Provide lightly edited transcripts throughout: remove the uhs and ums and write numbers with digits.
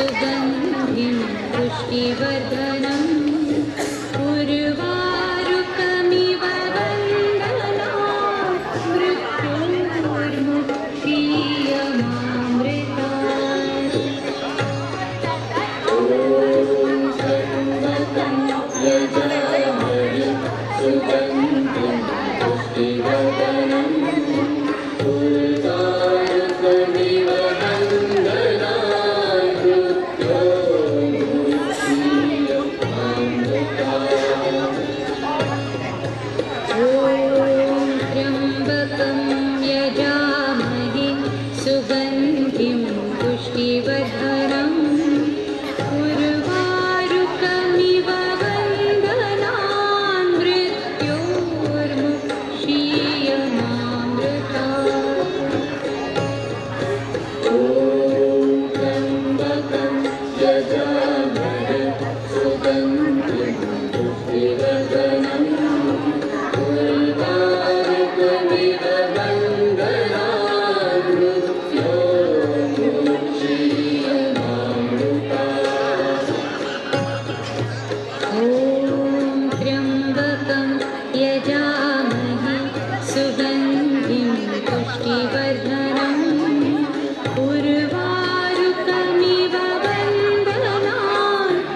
सुगन्धिं पुष्टिवर्धनम् उर्वारुकमिव वन्दनात् मृत्योर्मुक्षीयमामृतात्। ॐ त्र्यम्बकं यजामहे सुगन्धिं पुष्टिवर्धनम् उर्वारुकमिव वन्दनात् मृत्योर्मुक्षीयमामृतात्। ॐ त्र्यम्बकं यजामहे सुगन्धिं पुष्टिवर्धनम् उर्वारुकमिव वन्दनात् मृत्योर्मुक्षीयमामृतात्। ॐ त्र्यम्बकं यजामहे सुगन्धिं पुष्टिवर्धनम् उर्वारुकमिव वन्दनात् मृत्योर्मुक्षीयमामृतात्। ॐ त्र्यम्बकं यजामहे सुगन्धिं पुष्टिवर्धनम् उर्वारुकमिव वन्दनात्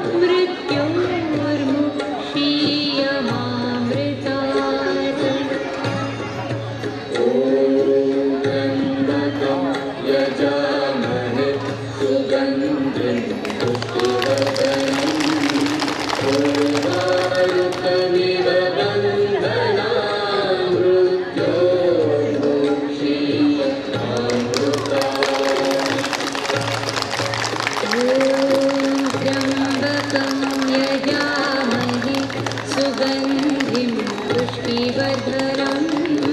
मृत्योर्मुक्षीयमामृतात्। ॐ त्र्यम्बकं यजामहे सुगन्धिं पुष्टिवर्धनम् उर्वारुकमिव वन्दनात् मृत्योर्मुक्षीयमामृतात्। ॐ त्र्यम्बकं यजामहे सुगन्धिं पुष्टिवर्धनम्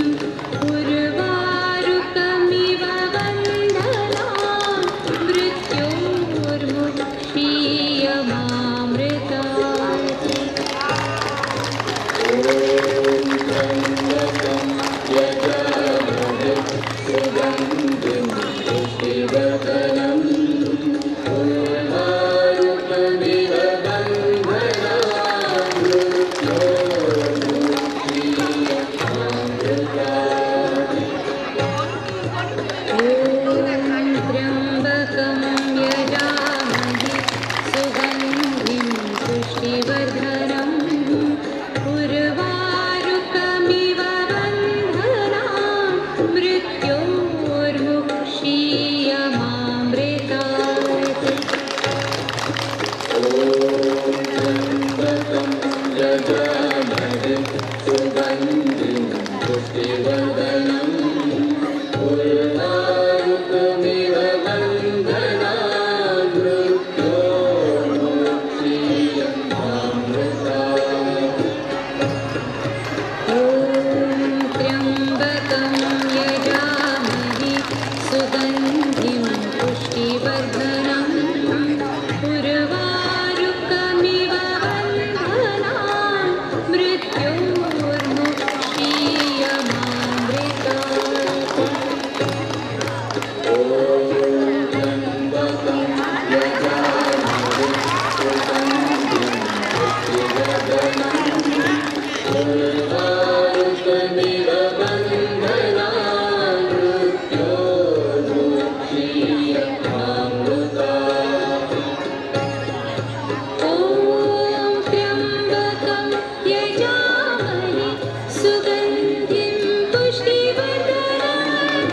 उर्वारुकमिव वन्दनात् मृत्योर्मुक्षीयमामृतात्। ॐ त्र्यम्बकं यजामहे सुगन्धिं पुष्टिवर्धनम् उर्वारुकमिव वन्दनात् मृत्योर्मुक्षीयमामृतात्। ॐ त्र्यम्बकं यजामहे सुगन्धिं पुष्टिवर्धनम् उर्वारुकमिव वन्दनात् मृत्योर्मुक्षीयमामृतात्। ॐ त्र्यम्बकं यजामहे सुगन्धिं पुष्टिवर्धनम् उर्वारुकमिव वन्दनात् मृत्योर्मुक्षीयमामृतात्। ॐ त्र्यम्बकं यजामहे सुगन्धिं पुष्टिवर्धनम् उर्वारुकमिव वन्दनात् मृत्योर्मुक्षीयमामृतात्। ॐ त्र्यम्बकं यजामहे सुगन्धिं पुष्टिवर्धनम् उर्वारुकमिव वन्दनात् मृत्योर्मुक्षीयमामृतात्। ॐ त्र्यम्बकं यजामहे सुगन्धिं पुष्टिवर्धनम्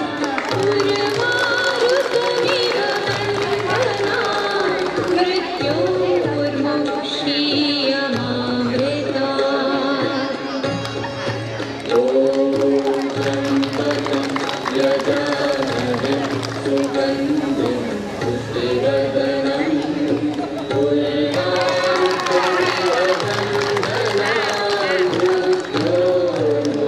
उर्वारुकमिव वन्दनात् मृत्योर्मुक्षीयमामृतात्। ॐ त्र्यम्बकं यजामहे सुगन्धिं पुष्टिवर्धनम् उर्वारुकमिव वन्दनात् मृत्योर्मुक्षीयमामृतात्।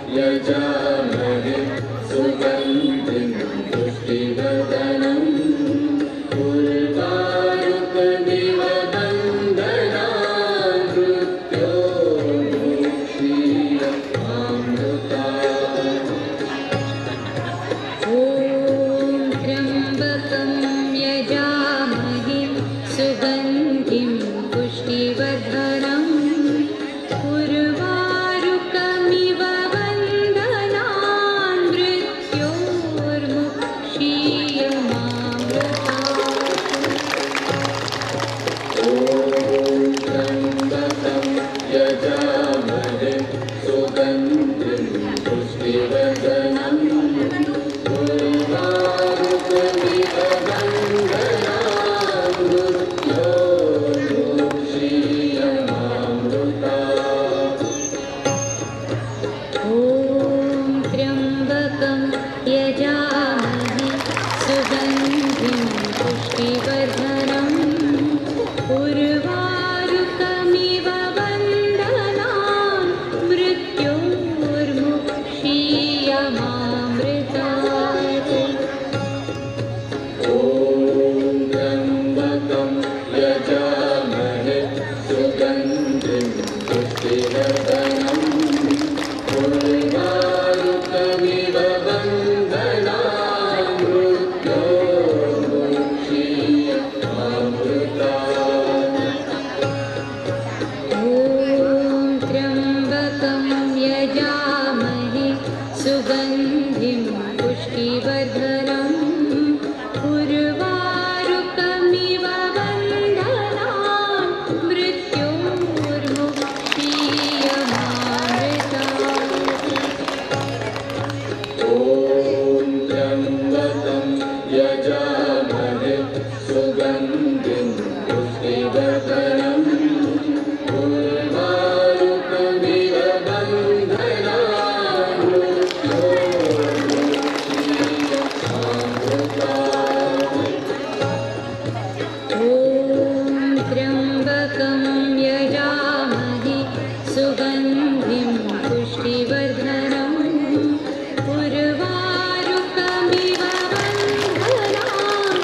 यजामहे सुगन्धिं पुष्टिवर्धनम् उर्वारुकमिव बन्धनान् मृत्योर्मुक्षीयमामृतात्। ॐ त्र्यम्बकं यजामहे सुगन्धिं पुष्टिवर्धनम् उर्वारुकमिव बन्धनान् मृत्योर्मुक्षीयमामृतात्। ॐ त्र्यम्बकं यजामहे सुगन्धिं पुष्टिवर्धनम् उर्वारुकमिव बन्धनान् मृत्योर्मुक्षीयमामृतात्। ॐ त्र्यम्बकं यजामहे सुगन्धिं पुष्टिवर्धनम् उर्वारुकमिव बन्धनान् मृत्योर्मुक्षीयमामृतात्। ॐ त्र्यम्बकं यजामहे सुगन्धिं पुष्टिवर्धनम् उर्वारुकमिव बन्धनान् मृत्योर्मुक्षीयमामृतात्। ॐ त्र्यम्बकं यजामहे सुगन्धिं पुष्टिवर्धनम् उर्वारुकमिव बन्धनान् मृत्योर्मुक्षीयमामृतात्। ॐ त्र्यम्बकं यजामहे सुगन्धिं पुष्टिवर्धनम् उर्वारुकमिव बन्धनान् मृत्योर्मुक्षीयमामृतात्। ॐ त्र्यम्बकं यजामहे सुगन्धिं पुष्टिवर्धनम् उर्वारुकमिव बन्धनान्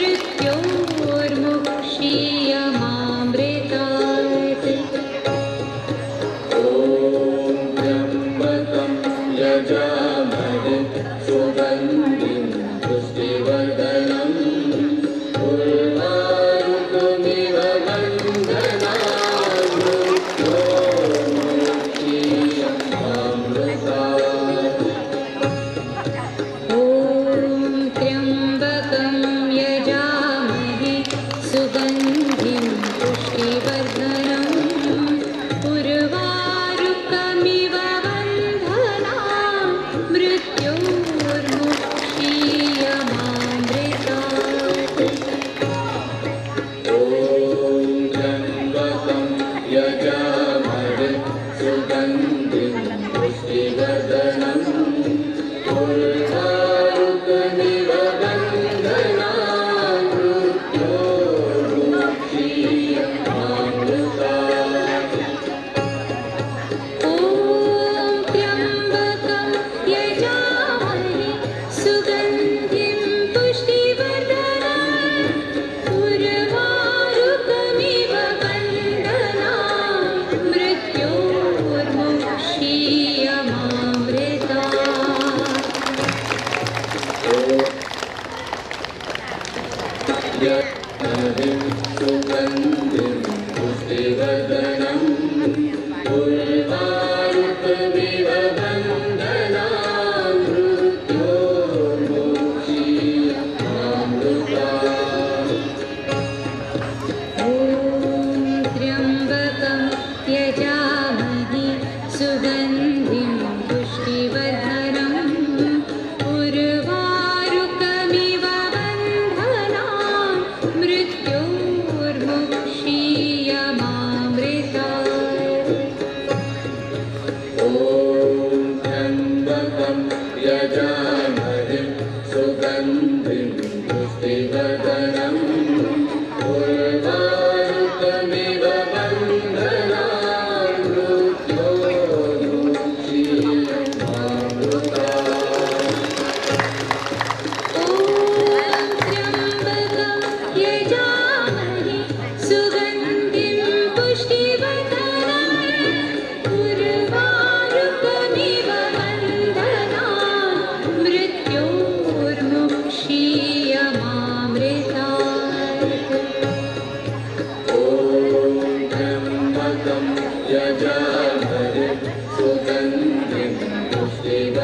मृत्योर्मुक्षीयमामृतात्। ॐ त्र्यम्बकं यजामहे सुगन्धिं पुष्टिवर्धनम् उर्वारुकमिव बन्धनान् मृत्योर्मुक्षीयमामृतात्। ॐ त्र्यम्बकं यजामहे सुगन्धिं पुष्टिवर्धनम् उर्वारुकमिव बन्धनान् मृत्योर्मुक्षीयमामृतात्। ॐ त्र्यम्बकं यजामहे सुगन्धिं पुष्टिवर्धनम् उर्वारुकमिव बन्धनान् मृत्योर्मुक्षीयमामृतात्। ॐ त्र्यम्बकं यजामहे सुगन्धिं पुष्टिवर्धनम् उर्वारुकमिव बन्धनान् मृत्योर्मुक्षीयमामृतात्। यजामहे सुगन्धिं पुष्टिवर्धनम् उर्वारुकमिव बन्धनान् मृत्योर्मुक्षीयमामृतात्। ॐ त्र्यम्बकं यजामहे सुगन्धिं पुष्टिवर्धनम् उर्वारुकमिव बन्धनान् मृत्योर्मुक्षीयमामृतात्। ॐ त्र्यम्बकं यजामहे सुगन्धिं पुष्टिवर्धनम् उर्वारुकमिव बन्धनान् मृत्योर्मुक्षीयमामृतात्।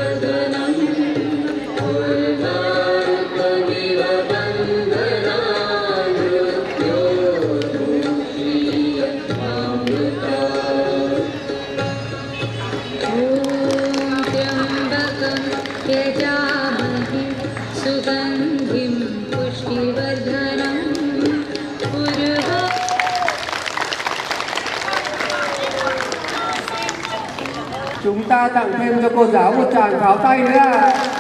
पुष्टिवर्धनं उर्वारुकमिव बन्धनान् मृत्योर्मुक्षीयमामृता ॐ त्र्यम्बकं यजामहे सुगन्धिं पुष्टिवर्धनं Chúng ta tặng thêm cho cô giáo một tràng pháo tay nữa ạ.